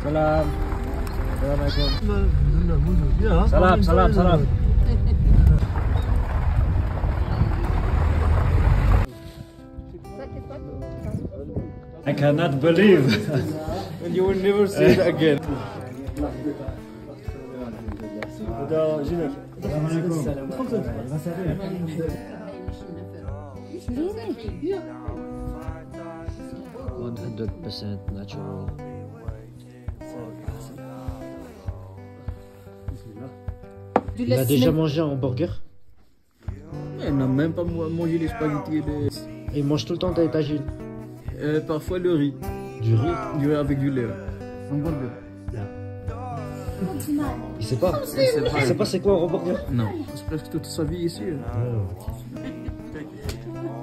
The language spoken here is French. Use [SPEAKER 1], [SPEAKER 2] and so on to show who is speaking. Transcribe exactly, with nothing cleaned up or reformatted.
[SPEAKER 1] Salam. Assalamualaikum. Salam, salam, salam. I cannot believe.
[SPEAKER 2] And you will never see it again.
[SPEAKER 1] one hundred percent natural. Il a déjà mangé un hamburger?
[SPEAKER 2] Il n'a même pas mangé les spaghettis et les...
[SPEAKER 1] Il mange tout le temps des tagines.
[SPEAKER 2] Euh, parfois le riz.
[SPEAKER 1] Du riz?
[SPEAKER 2] Du riz avec du lait. Hamburger.
[SPEAKER 1] Il sait pas. Il sait pas c'est quoi un hamburger?
[SPEAKER 2] Non, c'est presque toute sa vie ici.